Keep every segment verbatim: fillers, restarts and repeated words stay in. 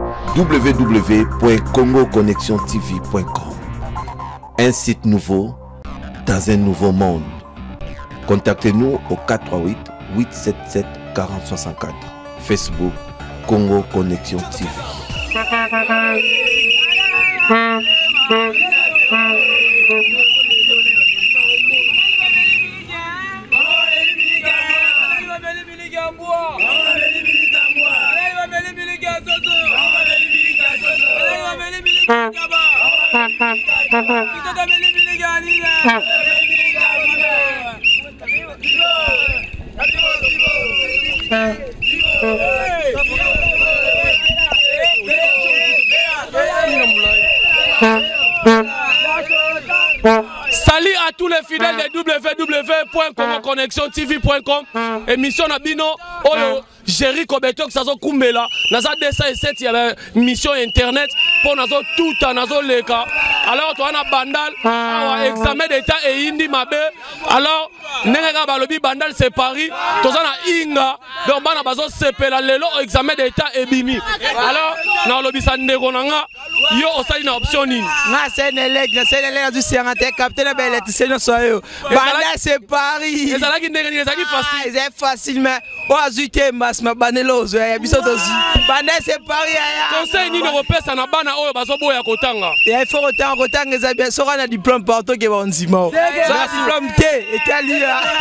w w w point congo connexion t v point com. Un site nouveau dans un nouveau monde. Contactez-nous au quatre trois huit, huit sept sept, quatre zéro six quatre. Facebook Congo Connexion T V. Salut à tous les fidèles de w w w point congo connexion t v point com. Émission Nabino, Olo, Jerry Kobetok, Sazo Kumbela, Naza deux cent sept, il y avait mission internet pour Nazo tout à Nazo Leka. Alors, tu as un bandal, un examen d'état et indi mabe. Alors, Nenga Balobi bandal c'est Paris, tu as un Inga, donc Bana Bazo Sepela, Lelo, examen d'état et Bimi. Alors, na lobi sa Negonanga, yo osali na option nini. Na Sénélec, na Sénélec du Serranté, capitaine Bellet, c'est nos soyeux. Bandal c'est Paris. Et ça là qui n'est pas facile. C'est facile, mais on a zuité mas ma banelos, ouais, bisoto aussi. Bandal c'est Paris. Conseil ni européen ça na bana oyo bazobo ya kotanga. Il faut autant autant que ça bien sera un diplôme partout que bon zima. Ça diplôme T et Italie.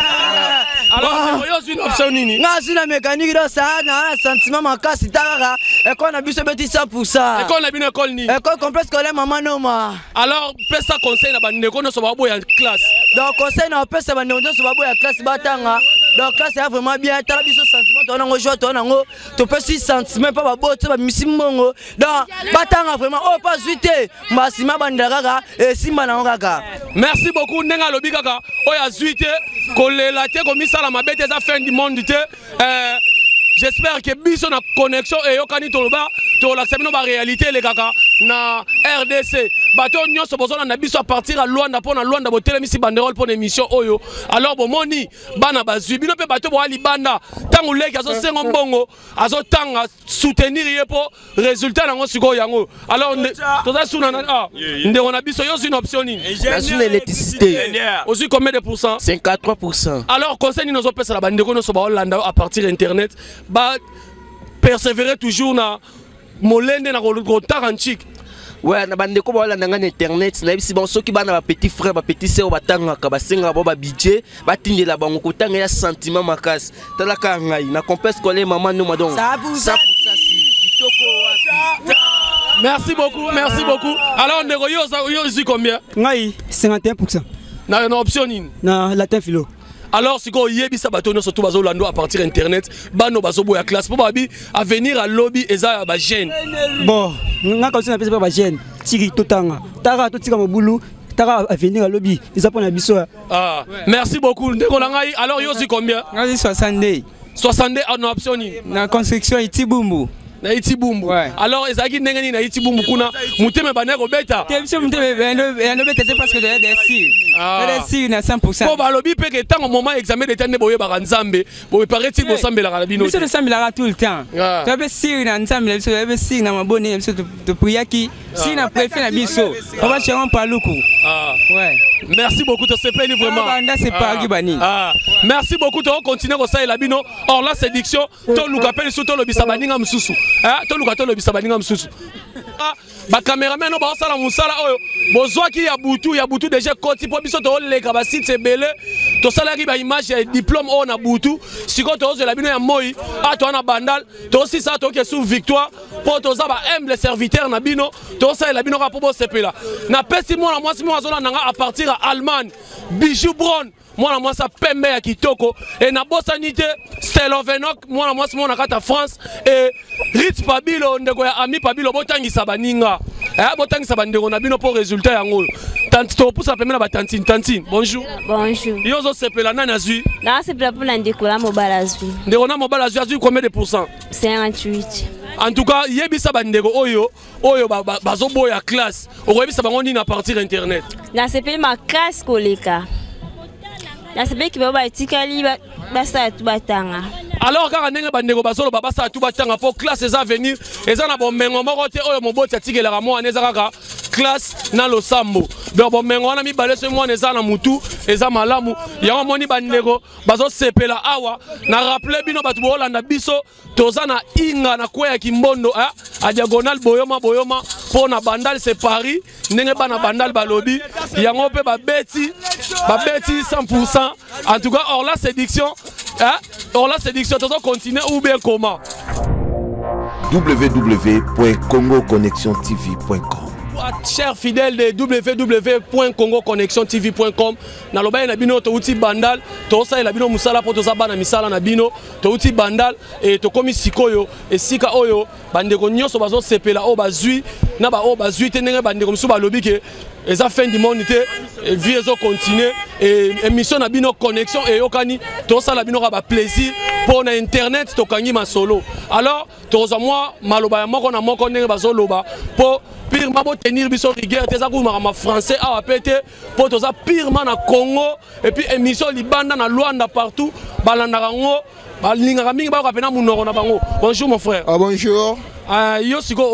Alors c'est une option nini. Na sina mécanique dans ça, na sentiment makasi tara. Et qu'on a bu ce petit cent pour cent. Et qu'on a bien école ni. École complexe scolaire maman noma. Alors pesa conseil na bande ko no so babo ya classe. Donc conseil na pesa bande ko no so babo ya classe batanga. Donc classe est vraiment bien tala biso sentiment to na ngo joie to na ngo to pesi sentiment pas babo to ba misimongo. Donc batanga vraiment oh pas zuité. Masima bandaka et simba na ngaka. Merci beaucoup Nenga lobi kaka. Oya zuité kolela te komisala mabete za fin du monde te. Euh j'espère que biso na connexion et yokani toloba to la semino ba réalité les kaka na R D C bato nyonso bozona na biso à partir à Luanda pona Luanda botele misi banderole pour émission oyo. Alors bon moni bana bazui bino pe bato bo ali banda tangu leki azo sengo mbongo azo tanga soutenir yepo résultat nango siko yango. Alors toza suna ah ndeko na biso yo une option ni la sous l'électricité aussi combien de pourcents? cinquante-trois pour cent. Alors conseil nous pesa la bandeko no so ba Hollanda à partir internet ba persévérer toujours na molende na rotaranchik. Ouais, na bande ko ba Hollanda na internet na bisi bon soki bana ba petit frère ba petit sœur batanga ka basenga ba ba budget batindela bango kotanga ya sentiment makasi tala ka ngai na complexe scolaire maman no madon ça pour ça si kitoko wapi. Merci beaucoup, merci beaucoup. Alors on est yo yo ici combien? Ngai cinquante et un pour cent. Na na option ni na latin philo. Alors si ko yebi sa bato surtout bazo lando à partir internet bano bazo boya classe pour babi à venir à lobby eza ba jeune. Bon, nga ka sina pesa ba jeune. Tiki totanga. Tara to tika mobulu. Tara à venir à lobby. Ils apprennent à biso. Ah, merci beaucoup. Ndeko langai. Alors yo si combien? Ngai soixante. soixante en option ni. Na construction itibumbu. Na itibumbu. Ouais. Alors ezaki ndengeni na itibumbu kuna muteme baneko beta. Tebso muteme beno beta c'est parce que de des si. Des si na cent pour cent. Ko ba lobi pe ke tango moment examen d'état ne boye ba nzambe, bo paraît il bo sambela kana bino. Biso de sambela tout le temps. Tu be si na nzambe, biso be si na maboni, biso de priaki, si na préfet na biso. On va chercher par luku. Ah. Ouais. Merci beaucoup de ce pays vraiment. Banda c'est pas Gibani. Ah. Merci beaucoup de continuer comme ça et la bino. Or la séduction, to luka pele soto lo bisabaninga msusu. Ah, to luka to lo bisabaninga msusu. Ah, ba cameraman no ba sala musala oyo. Bozwaki ya butu, ya butu déjà koti po biso to leka ba site c'est belé. To sala ki ba image ya diplôme on na butu. Siko to zo la bino ya moi. Ah, to na bandal. To aussi ça to ke sous victoire. Po to za ba humble serviteur na bino. To ça la bino ka po bo sepela. Na pesi mo na moi si mo azona nanga à partir à Allemagne. Bijou Brown. Moi moi ça pembe ya kitoko et na bosanité Stelovenok moi moi si mo na kata France et Ritz Pabilo ndeko ya ami Pabilo botangisa baninga eh botangisa bandeko na bino pour résultat yango tanti to pousa pembe na batantine tantine bonjour bonjour yo zo sepela nani azui na sepela pour la ndeko la mobala azui ndeko na mobala azui azui combien de pourcents? cinquante-huit. En tout cas yebisa bandeko oyo oyo bazo boya classe oyebisa bango ni na partir internet na sepela ma classe koleka. La C P qui va etikali Basa tout batanga. Alors kaka ndenge bandeko basolo babasa tout batanga pour classe eza venir eza na bomengo moko te oyo moboti atikelaka mwana eza kaka classe na losambo. Donc bomengo wana mibale so mwana eza na mutu eza malamu yango moni bandeko bazo sepela awa na rappeler bino batu bolanda biso toza na inga na kweya kimbondo eh? A diagonal boyoma boyoma pour na bandal c'est Paris ndenge bana bandal balobi yango pe babeti babeti cent pour cent en tout cas hors la séduction hein? Hors la séduction tozo continuer ou bien comment w w w point congo connexion t v point com. Chers fidèles de w w w point congo connexion t v point com, na loba na bino to uti bandal to sa la bino musala po to za bana misala na bino to uti bandal et to komi sikoyo et sika oyo bandeko nyonso bazo sepela o bazui na ba o bazui te ndenge bandeko musu ba lobi ke eza fin du monde te et vie ezo continuer et émission na bino connexion et yokani to sa la bino ka ba plaisir pour na internet to kangi masolo. Alors to za moi maloba ya moko na moko ndenge bazo loba po pire ma tenir biso rigueur te za ku ma français a pété pour to za pire na Congo et puis émission libanda na Luanda partout balanda ngo balinga mingi ba ko pena munoko na bango. Bonjour mon frère. Ah bonjour. Ah yo siko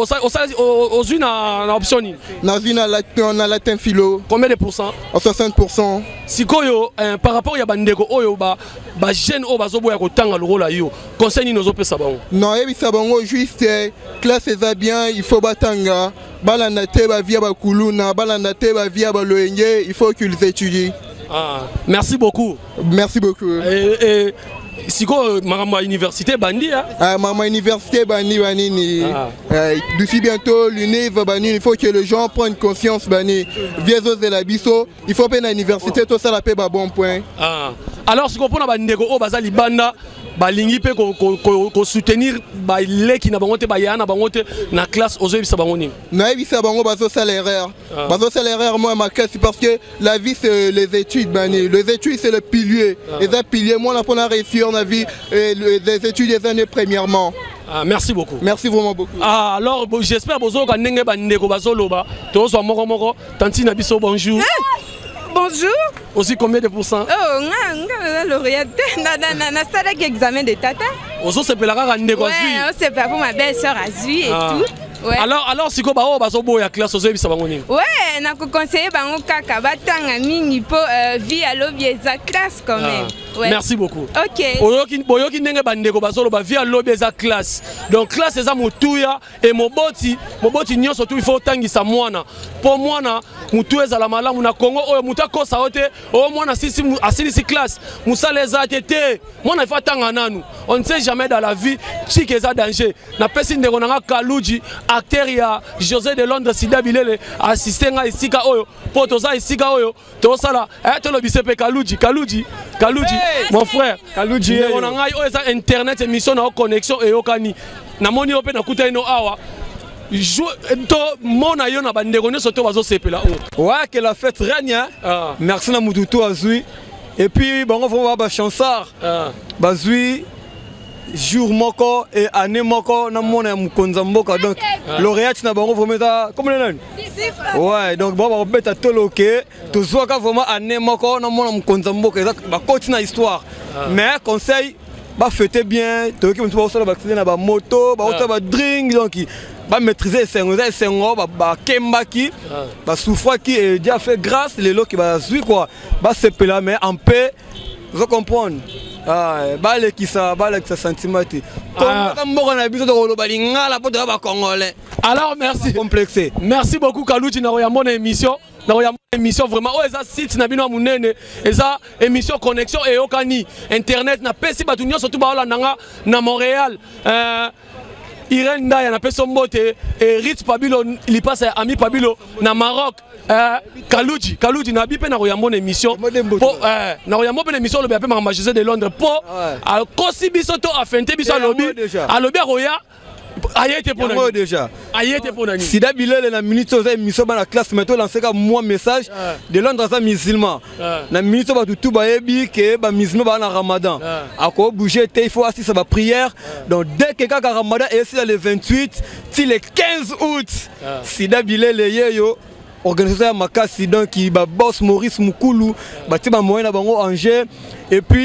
aux une na option ni. Na vie na latin na latin philo. Combien de pourcents? soixante pour cent. Siko yo par rapport ya bandeko oyo ba ba jeune o bazo boya ko tanga le rôle yo. Conseil ni nozo pesa bango. Non, et ça bango juste classe est bien, il faut batanga. Balanda te ba via ba kuluna, balanda te ba via ba loenge, il faut qu'ils étudient. Ah, merci beaucoup. Merci beaucoup. Et, et siko mama université bandi hein? Ah mama université bandi bani ah. euh, d'ici bientôt l'U N I V bani, il faut que les gens prennent conscience bani. Viezo de la biso, il faut peine à l'université tout ça la paix ba bon point. Ah. Alors siko pona bandeko o bazali banda balingi pe ko ko ko soutenir ba leki na bango te ba yana bango te na classe ozo bisa bango ni. Na bisa bango bazo salaire. Bazo salaire moi ma classe parce que la vie c'est les études bani. Les études c'est le pilier. Et ça pilier moi on a réussi on a vu les études des années premièrement. Ah, merci beaucoup. Merci vraiment beaucoup. Ah, alors j'espère bozo ka ndenge bandeko bazoloba to zo moko moko tanti na biso bonjour. Bonjour. Aussi combien de pourcents? Oh, nga lauréate na na na salle examen de tata. Ozo sepela ka ndeko azui. Ouais, c'est pas pour ma belle-sœur azui et ah. tout. Ouais. Alors alors siko ba o bazo boya classe ozo bisa bango ni. Ouais, na ko conseiller bango kaka batanga mingi po vie à lobby eza classe quand même. Ah. Ouais. Merci beaucoup. OK. Oyoki boyoki ndenge bandeko bazolo ba vie à lobby eza classe. Donc classe eza mutuya et moboti, moboti nyonso tu il faut tangisa mwana. Po mwana mutu eza la malamu na Congo oyo muta kosa ote o mwana sisi asili si classe. Musala eza tete. Mwana il faut tanga nanu. On ne sait jamais dans la vie chiki eza danger. Na pesi ndeko nanga Kaluji acteur ya José de Londres Sida Bilele assisté nga isika oyo po toza isika oyo to sala eh to lobise pe Kaluji Kaluji Kaluji hey, mon frère Kaluji on a ngai oyo ça internet émission na connexion et okani na moni ope na kuta ino awa to mona yo na bandeko nyoso to bazo sepela o ouais que la fête règne hein? Ah. Merci na mututu azui et puis bango vont ba chansard ah. Bazui jour moko et année moko na mona mukonza mboka donc lauréat na bango vometa comme le nan ouais donc bon ba beta toloke to zoka vraiment année moko na mona mukonza mboka ba continue histoire mais conseil ba fêter bien to ki mtu ba sala ba accident na ba moto ba auto ba drink donc ba maîtriser sengo za sengo ba ba kembaki ba souffre qui est déjà fait grâce les lots qui ba zui quoi ba sepela mais en paix vous comprenez. Ah, balé qui ça, balé qui ça sentiment. Alors merci. Complexé. Merci beaucoup Kaluji na mon émission. Na émission vraiment oh eza site na bino munene eza émission connexion et okani internet na pesi batu nyonso tu ba nanga na Montréal. Euh Irène Ndaya na peso mbote et Ritz Pabilo il passe à Ami Pabilo na Maroc. Euh, Kaluji, Kaluji na bipe na royamon émission. Po euh na royamon pe émission le bipe ma majesté de Londres po à kosi biso to afente biso lobby à lobby roya ayete pour nous déjà ayete pour nous Sida Bilele na minute aux émission na classe maintenant lancer comme moi message de Londres à musulman na minute ba tout ba yebi que ba musulman ba na Ramadan à quoi bouger il faut assister à prière donc dès que ka Ramadan et c'est le vingt-huit si le quinze août Sida Bilele yeyo organisateur Makasi donc qui ba boss Maurice Mukulu ba ti ba moyen na bango Angers et puis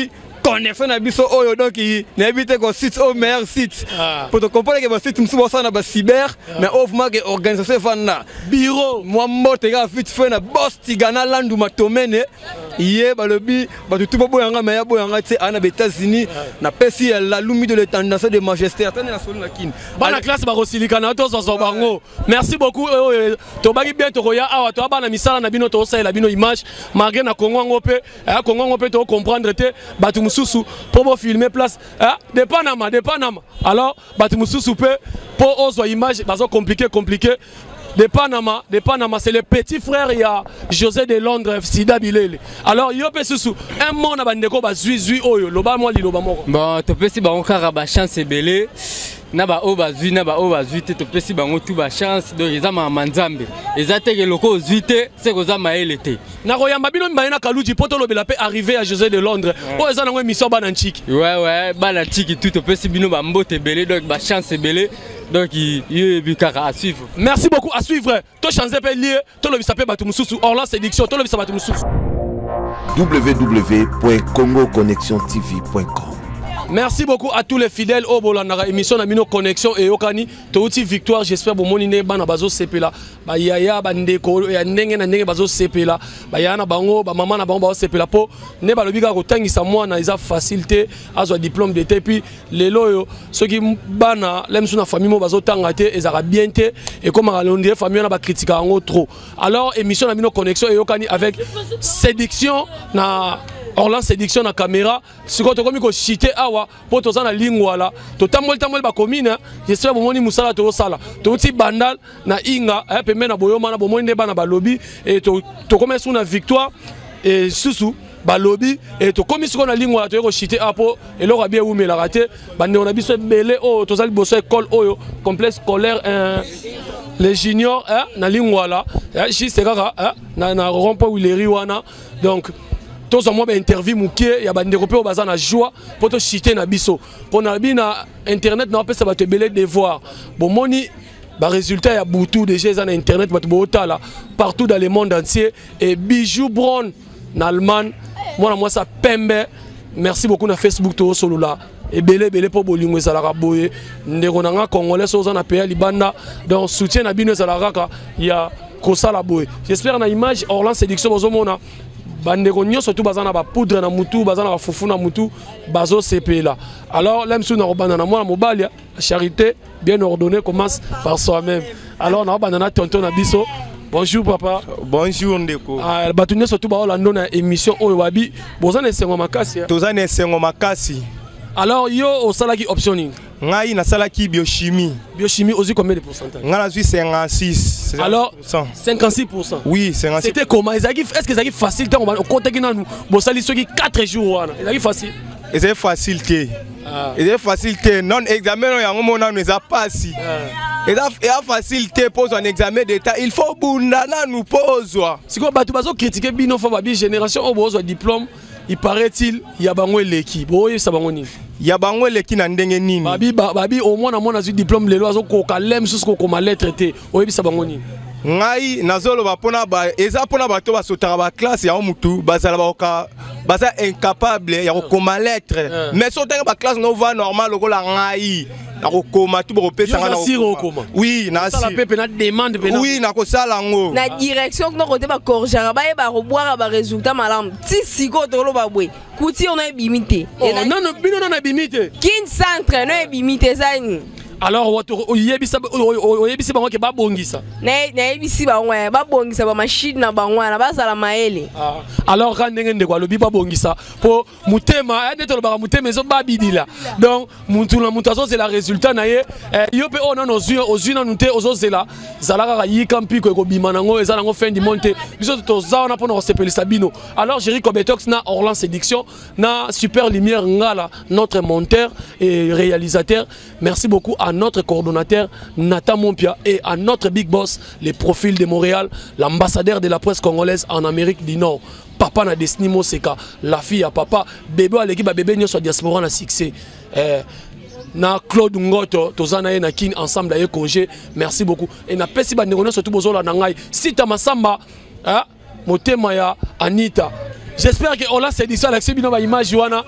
connaître na biso oyo donc na éviter ko site au meilleur site pour te comprendre que ba site msuba sana ba cyber mais ofma que organisation fana bureau moi mbote ga fit fait na boss tigana landu matomene yé ba lobi ba tout bo boyanga mais ya boyanga ti ana ba États-Unis na pesi la lumi de l'étendance de majesté attendez na solo na kin bana classe ba rosilikana to zo bango merci beaucoup to bagi bien to ya awa to bana misala na bino to sa la bino image malgré na Congo ngopé à Congo ngopé to comprendre te batu mususu pour filmer place de Panama de Panama alors batu mususu pe pour ozo image bazo compliqué compliqué de Panama de Panama c'est le petit frère il y a José de Londres Sida Bilele alors yo pe susu un monde bandeko ba zui zui oyo loba mo li loba moko bon to pesi ba okara ba chance belé na ba oba zui na ba oba zui te to pesi bango tout ba chance donc ezama manzambe ezate ke loko zui te c'est ko za maele te na koyamba bino mbaye na kaluji poto lobela pe arrivé à José de Londres o eza nango émission bana nchiki ouais ouais bana nchiki tout to pesi bino ba mbote belé donc ba chance belé donc il y a à suivre. Merci beaucoup à suivre. To chance pe lié to lobisa pe batu mususu Orlan séduction to lobisa batu mususu w w w point congo connexion t v point com. Merci beaucoup à tous les fidèles au Bolandara émission na Mino Connexion et Okani touti victoire j'espère bon monine bana bazo sepela ba yaya bandeko ya ndenge na ndenge bazo sepela ba yana bango ba maman na bango bazo sepela po ne ba lobika ko tangisa mwana isa facilité azwa diplôme d'été puis lelo yo ceux qui bana lemsu na famille mo bazo tanga te ezara bien te et comme alondie famille na ba critiquer ngo trop alors émission na Mino Connexion et Okani avec séduction na Orlan séduction na caméra si ko to komi ko chiter awa po to zana lingwa la to tamol tamol ba commune j'espère bomoni musala to sala to ti bandal na inga e pembe na boyoma na bomoni bana ba lobby et to to comme sur na victoire et susu ba lobby et to komi sur na lingwa to ko chiter apo et lo rabie ou la raté bande on a biso belé o to zali boso école oyo complexe scolaire un les juniors hein na lingwa la juste kaka na na rompo wileri wana donc tous en moi interview mukie ya bande européen baza na joie pour te citer na biso pour na bina internet na pesa ba te belé devoir bon moni ba résultat ya boutou déjà na internet ba to là partout dans le monde entier et Bijou Brown na Allemagne moi na moi ça pembe merci beaucoup na Facebook to solo là et belé belé pour bolingo ça la boye ndeko na congolais so na pays libanda donc soutien na bino ça la raka ya ko sala boye j'espère na image Orlan séduction bozomona bandeko nyonso tout bazana ba poudre na mutu bazana ba fufu na mutu bazo sepela alors lemsu na robana na mwana mobali la charité bien ordonnée commence par soi-même alors na robana na tonton na biso bonjour papa bonjour ndeko ah batu nyonso tout ba olando na émission oyo wabi bozana esengo makasi tozana esengo makasi alors yo au salaki optioning ngai na salaki biochimie biochimie aussi combien de pourcentage ngai na suis cinquante-six alors cinquante-six pour cent oui cinquante-six c'était comment est-ce que c'est facile tant on compte que nous bon sali ceux qui quatre jours wana c'est facile c'est facile té c'est facile té non examen yango mona nous a passé et là facile té pose un examen d'état il faut bundana nous pose si quoi batu bazo critiquer bino fa ba bi génération au bozo diplôme il paraît-il y a bango leki boye sa bango ni ya bango leki na ndenge nini babi babi au moins na mona zu diplôme lelo azo ko kalem sus ko ma lettre te oyebi sa bango ni ngai nazolo ba pona ba eza pona bato ba sotara ba classe ya mutu bazala ba ka baza incapable ya ko ma lettre mais sotanga ba classe no va normal ko la ngai na ko koma tu bo pesa ngana oui na ça la pepe na demande pena oui na ko sala ngo na direction no ko te ba corriger ba e ba roboire ba résultat malam ti siko to lo ba bwe kuti on a bimité non non bino na bimité kin centre no e bimité zani alors oyebisa oyebisa bango ke babongisa na na yebisi bango ba bongisa ba machine na bango na bazala maele alors quand ndenge ndeko alobi babongisa po mutema ende to ba mutema zo babidila donc muntu na muntu azo c'est la résultat na ye yo pe ona no zui ozui na nute ozo zela zalaka ka yika mpiko ko bima nango eza nango fin du monte biso to za na pona ko sepelisa bino alors Jerry Kobetox na Orlan séduction na super lumière ngala notre monteur et réalisateur merci beaucoup à notre coordonnateur Nathan Mompia et à notre big boss, les profils de Montréal, l'ambassadeur de la presse congolaise en Amérique du Nord. Papa na Destiny Moseka, la fille à papa, bébé à l'équipe, bébé n'y soit diaspora na succès. Eh, na Claude Ngoto, tozana et na kin ensemble d'ailleurs congé, merci beaucoup. Et na pesi ba négono surtout bozola na ngai. Si ta masamba, hein, motema ya Anita. J'espère que on l'a séduit avec Bino ba image wana.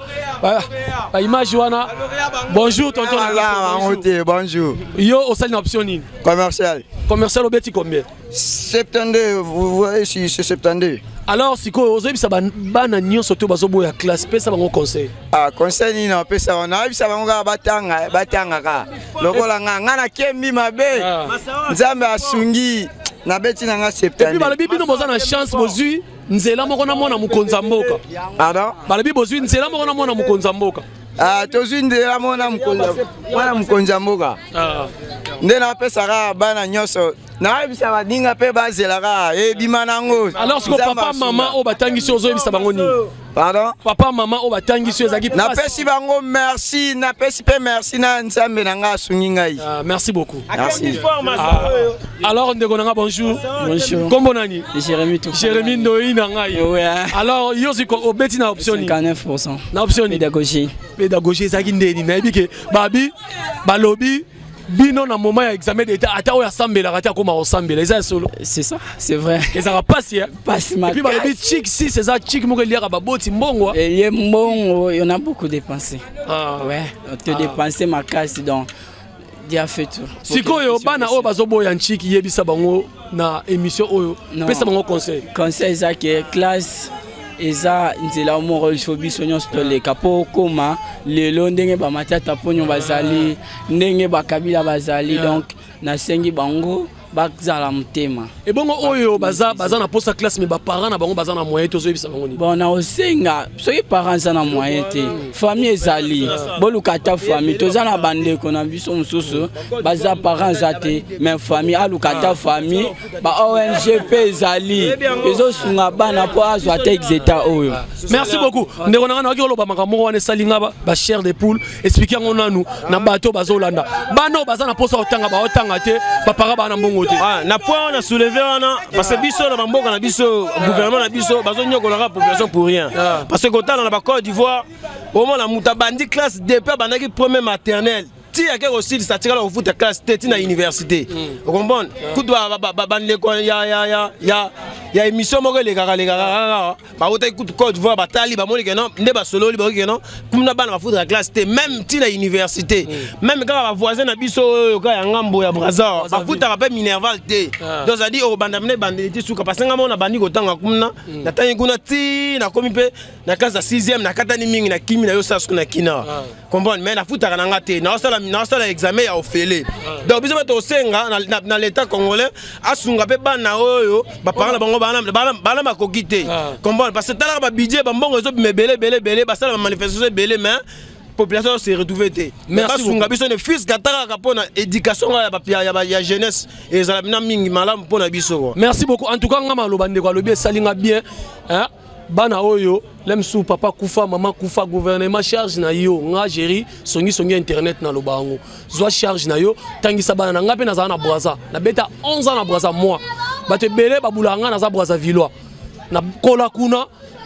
Ba image wana. Bonjour tonton. Bonjour. Bonjour. Yo au salle option ni. Commercial. Commercial au beti combien? soixante-deux, vous voyez si c'est soixante-deux. Alors si ko ozo bisa bana nyonso to bazobo ya classe pesa bango conseil. Ah conseil ni na pesa ona bisa bango batanga batanga ka. Lokola nga na kembi mabe. Nzambe asungi na beti na nga soixante-deux. Et puis balobi bino boza na chance bozui nzela moko na mona mukonza mboka. Pardon? Balobi bozui nzela moko na mona mukonza mboka. Ah tozui nzela mona mukonza. Mona mukonza mboka. Ah. Ndena pesa ka bana nyonso. Na bisa badinga pe bazelaka e bimanango. Alors ce que papa maman o batangisi ozo bisa bango ni. Pardon? Papa maman o batangisi ezaki na pesi bango merci na pesi pe merci na nzambe na nga sungi ngai. Ah, merci beaucoup. Merci. Ah. Alors ndeko nanga bonjour. Bonjour. Kombo nani? Jérémy tout. Jérémy Ndoi na ngai. Ouais. Alors yo ziko obeti na option ni. cinquante-neuf pour cent. Na option ni pédagogie. Pédagogie ezaki ndeni na ebike babi balobi bino na moment ya examen d'état ata oya sambela ata koma osambela eza solo. C'est ça, c'est vrai. Eza ka passe hein. Passe ma. Et puis balobi chic si c'est ça chic mo liaka ba boti mbongo. Et les mbongo, il y en a beaucoup dépensé. Ah ouais, on te ah. dépenser ma casse donc dia fait tout. Sikoyo bana o bazobo ya chic yebisa bango na émission oyo. Pesa bango conseil. Conseil ça que classe eza nzela moko biso nyonso toleka po koma lelo ndenge bamatata ponyo bazali ndenge bakabila bazali donc nasengi bango bakzala mutema et bongo oyo baza baza na posa classe mais ba parents na bango baza na moyen to zoyebisa bango ni bon na osenga soki parents za na moyen te famille ezali bolukata famille toza na bandeko na biso mususu baza parents za te mais famille alukata famille ba O N G P ezali ezosunga bana po azwa te exeta oyo. Merci beaucoup ndeko nanga na okoloba makambo wana salinga ba chair de poule expliquer ngona nous na bato bazolanda bano baza na posa otanga ba otanga te ba parents ba na mbongo. Ah, na point on a soulevé parce que biso na bamboka na biso gouvernement na biso bazo nyokola la population pour rien parce que quand on a ba Côte d'Ivoire au moment la mutabandi classe D P bandaki premier maternelle ti ya ke aussi ça tira au foot classe T na université vous comprenez coup doit bande ko ya ya ya ya ya émission moko les gars les gars ba ota coup Côte d'Ivoire batali ba moni que non nde ba solo li ba que non comme na bande ba foot classe T même ti na université même quand ba voisin na biso ka ya ngambo ya Brazza ba foot ba Minerval T donc ça dit au bande mene bande ti suka parce que ngamo na bandi ko tanga kumna na tangi kuna ti na komi pe na classe sixième na katani mingi na kimi na yo sa na kina comprendre mais na foot na ngate na sala na sala examen ya ofele donc biso bato senga na na l'état congolais asunga pe bana oyo ba parents bango bana bana makoki te comprendre parce que tala ba budget ba mbongo ezo mebele bele bele ba sala manifestation bele mais population se retrouver te merci sunga biso ne fils kataka kapona éducation ya ya ya jeunesse et ça na mingi malamu pona biso. Merci beaucoup en tout cas ngama lobande ko lobi salinga bien hein bana oyo lemsu papa kufa mama kufa gouvernement charge na yo nga géri songi songi internet na lobango zwa charge na yo tangisa bana na ngape na za na Brazza na beta onze ans na Brazza moi bato belé babulanga na za Brazza villois na kola kuna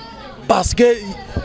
parce que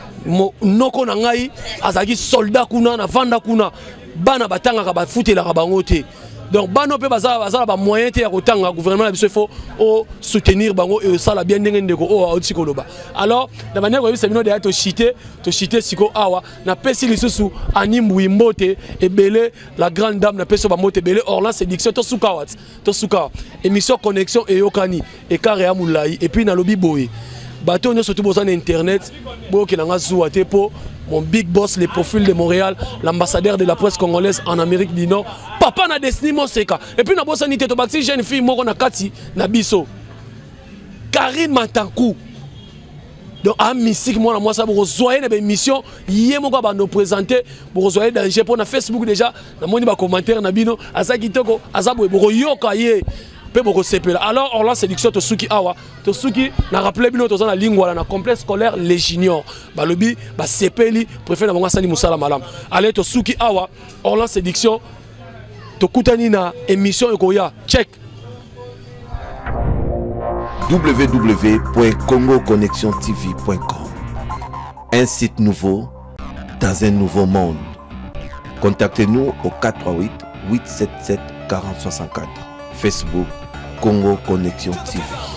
noko na ngai azaki soldat kuna na vanda kuna bana batanga ka bafutela ka bango te donc bano pe baza baza ba moyen te ya kotanga gouvernement na biso faut o soutenir bango et ça la bien ndenge ndeko o auti koloba alors na manière ko bisa bino de to chiter to chiter siko awa na pesi lisusu animbu imbote ebele la grande dame na peso ba mote ebele or là c'est diction to suka wat to suka émission connexion et yokani et carré amulai et puis na lobi boy bato nyonso surtout besoin d'internet boke na nga zuwa te po mon big boss, les profils de Montréal, l'ambassadeur de la presse congolaise en Amérique du Nord. Papa na Destiny Moseka. Et puis na bossa ni teto baxi jeune fille moko na kati na biso. Karine Matankou. Donc à musique moi na moi ça pour rejoindre une émission yé moko ba nous présenter pour rejoindre danger pour na Facebook déjà na moni ba commentaire na bino asa kitoko asa boye pour yoka yé. Alors, on lance séduction to suki awa, to suki na rappelé bino to na lingua na complexe scolaire les juniors. Ba lobi ba sepeli préfère na monga sali musala malam. Allez to suki awa, on lance séduction to kutani na émission ekoya. Check. w w w point congo connexion t v point com. Un site nouveau dans un nouveau monde. Contactez-nous au quatre trois huit, huit sept sept, quatre zéro six quatre. Facebook Congo Connexion T V.